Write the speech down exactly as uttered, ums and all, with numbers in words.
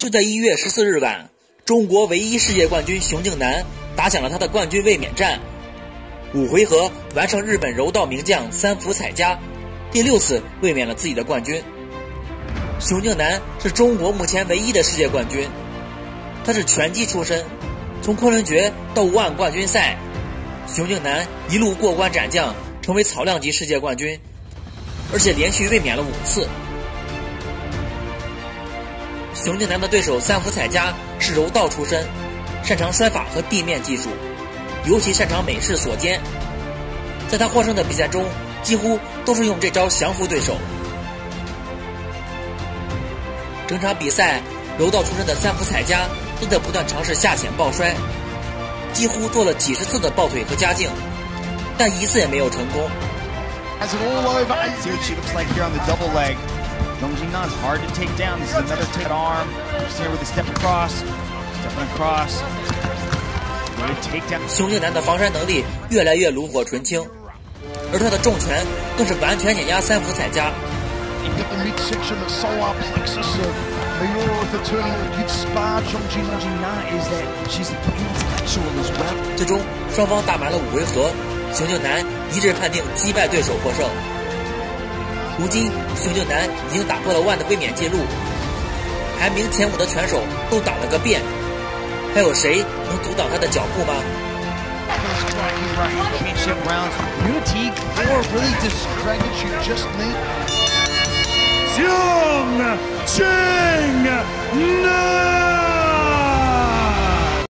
就在一月十四日晚，中国唯一世界冠军熊静南打响了他的冠军卫冕战，五回合完胜日本柔道名将三浦彩加，第六次卫冕了自己的冠军。熊静南是中国目前唯一的世界冠军，他是拳击出身，从昆仑决到武案冠军赛，熊静南一路过关斩将，成为草量级世界冠军，而且连续卫冕了五次。熊静南的对手三浦彩加是柔道出身，擅长摔法和地面技术，尤其擅长美式锁肩。在他获胜的比赛中，几乎都是用这招降服对手。整场比赛，柔道出身的三浦彩加都在不断尝试下潜抱摔，几乎做了几十次的抱腿和夹颈，但一次也没有成功。 Zhong Jingnan is hard to take down. This is another take arm. Here with a step across. Stepping across. Going to take down. 熊静南的防摔能力越来越炉火纯青，而他的重拳更是完全碾压三浦彩加。 You get the midsection, the solar plexus of Miura with the turning you'd spar Zhong Jingnan is that she's intellectual as well. 最终双方打满了五回合，熊静南一致判定击败对手获胜。如今，熊静南已经打破了万的卫冕纪录，排名前五的拳手都打了个遍，还有谁能阻挡他的脚步吗？ Zhong Jingnan